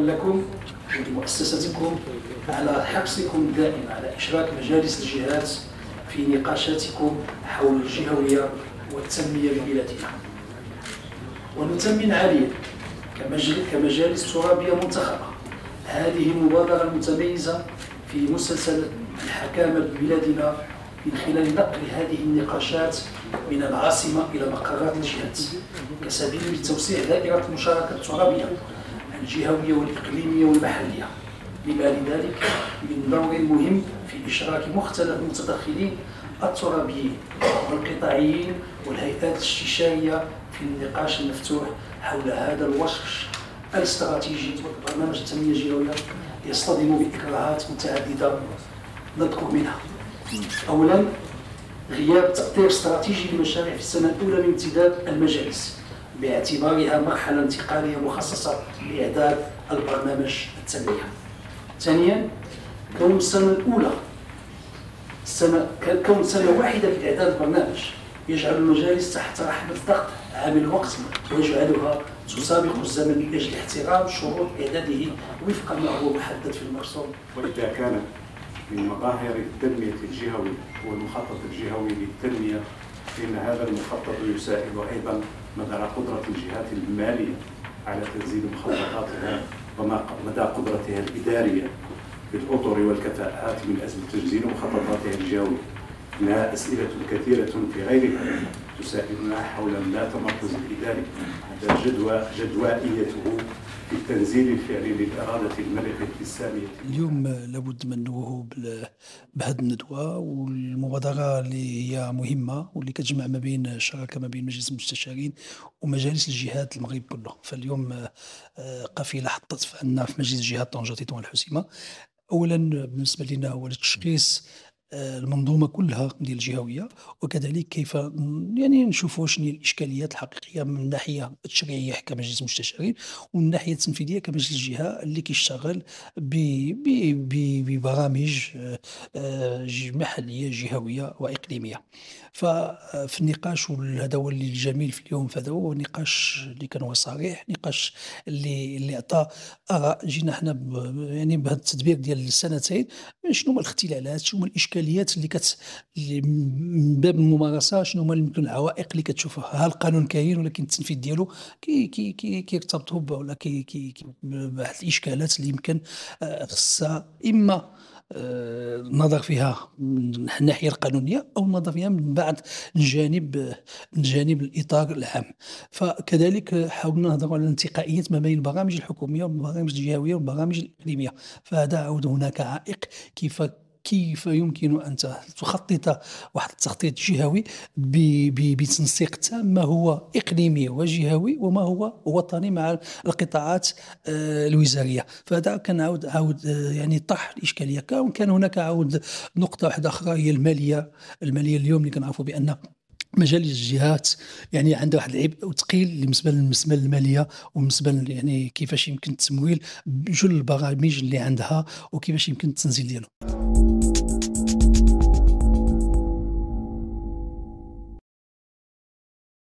لكم ولمؤسستكم على حرصكم الدائم على إشراك مجالس الجهات في نقاشاتكم حول الجهوية والتنمية ببلادنا. ونثمن عاليا كمجالس ترابية منتخبة هذه المبادرة المتميزة في مسلسل الحكامة ببلادنا من خلال نقل هذه النقاشات من العاصمة إلى مقرات الجهات كسبيل لتوسيع دائرة المشاركة الترابية الجهوية والإقليمية والمحلية، لما لذلك من دور مهم في إشراك مختلف المتدخلين الترابيين والقطاعيين والهيئات الاستشارية في النقاش المفتوح حول هذا الوشش الاستراتيجي. برنامج التنمية الجهوية يصطدم بإكراهات متعددة نذكر منها: أولا، غياب تأطير استراتيجي للمشاريع في السنة الأولى من امتداد المجالس باعتبارها مرحلة انتقالية مخصصة لإعداد البرنامج التنمية. ثانيا، كون سنة واحدة لإعداد البرنامج يجعل المجالس تحت رحمة ضغط عامل الوقت ويجعلها تسابق الزمن من أجل احترام شروط إعداده وفق ما هو محدد في المرسوم. وإذا كان من مظاهر التنمية الجهوي والمخطط الجهوي للتنمية، فإن هذا المخطط يساعد أيضا مدى قدرة الجهات المالية على تنزيل مخططاتها ومدى قدرتها الإدارية بالأطر والكفاءات من أجل تنزيل مخططاتها الجهوية. إنها أسئلة كثيرة في غيرها تساعدنا حول مدى تمركز الإداري على جدوائيته في التنزيل الفعلي للإرادة الملكة السامية. اليوم لابد من النهوض بهذه الندوة والمبادرة اللي هي مهمة واللي كتجمع ما بين الشراكة ما بين مجلس المستشارين ومجالس الجهات المغرب كله. فاليوم قافلة حطت عندنا في مجلس الجهات طنجة تطوان الحسيمة. أولا بالنسبة لنا هو تشخيص المنظومة كلها ديال الجهوية، وكذلك كيف يعني نشوفوا شنو هي الإشكاليات الحقيقية من الناحية التشريعية كمجلس المستشارين ومن الناحية التنفيذية كمجلس الجهة اللي كيشتغل ببرامج محلية جهوية وإقليمية. ففي النقاش، وهذا هو اللي الجميل في اليوم، فهذا هو النقاش اللي كان هو صريح، نقاش اللي عطى آراء. جينا حنا يعني بهذا التدبير ديال السنتين شنو هما الاختلالات، شنو هما الاشكاليات اللي من باب الممارسه، شنو هما يمكن العوائق اللي كتشوفها. ها القانون كاين ولكن التنفيذ ديالو كيرتبطوا ولا بواحد الاشكالات اللي يمكن خصها اما النظر فيها من الناحيه القانونيه او النظر فيها من بعد من جانب الاطار العام. فكذلك حاولنا نهضروا على الانتقائيه ما بين البرامج الحكوميه والبرامج الجهويه والبرامج الاقليميه. فهذا عود هناك عائق كيف يمكن أن تخطط واحد التخطيط جهوي بتنسيق تام ما هو إقليمي وجهوي وما هو وطني مع القطاعات الوزارية. فهذا كان عاود يعني طرح الإشكالية. كان هناك عاود نقطة واحدة أخرى هي المالية اليوم اللي كنعرفوا بأن مجالس الجهات يعني عندها واحد العبء وثقيل بالنسبه للماليه وبالنسبه يعني كيفاش يمكن التمويل بجل البرامج اللي عندها وكيفاش يمكن التنزيل ديالهم.